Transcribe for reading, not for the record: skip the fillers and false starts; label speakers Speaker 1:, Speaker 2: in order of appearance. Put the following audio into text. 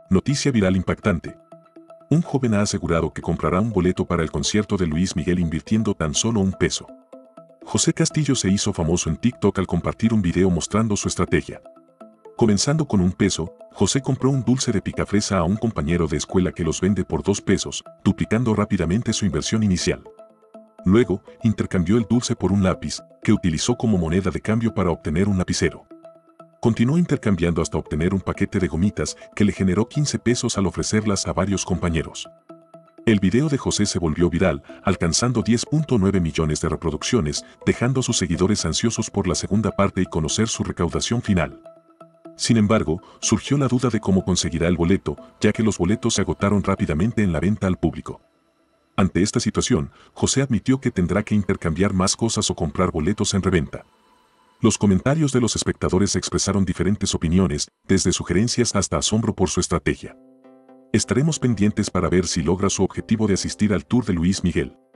Speaker 1: Noticia viral impactante. Un joven ha asegurado que comprará un boleto para el concierto de Luis Miguel invirtiendo tan solo $1. José Castillo se hizo famoso en TikTok al compartir un video mostrando su estrategia. Comenzando con $1, José compró un dulce de picafresa a un compañero de escuela que los vende por $2, duplicando rápidamente su inversión inicial. Luego, intercambió el dulce por un lápiz, que utilizó como moneda de cambio para obtener un lapicero. Continuó intercambiando hasta obtener un paquete de gomitas que le generó $15 al ofrecerlas a varios compañeros. El video de José se volvió viral, alcanzando 10.9 millones de reproducciones, dejando a sus seguidores ansiosos por la segunda parte y conocer su recaudación final. Sin embargo, surgió la duda de cómo conseguirá el boleto, ya que los boletos se agotaron rápidamente en la venta al público. Ante esta situación, José admitió que tendrá que intercambiar más cosas o comprar boletos en reventa. Los comentarios de los espectadores expresaron diferentes opiniones, desde sugerencias hasta asombro por su estrategia. Estaremos pendientes para ver si logra su objetivo de asistir al tour de Luis Miguel.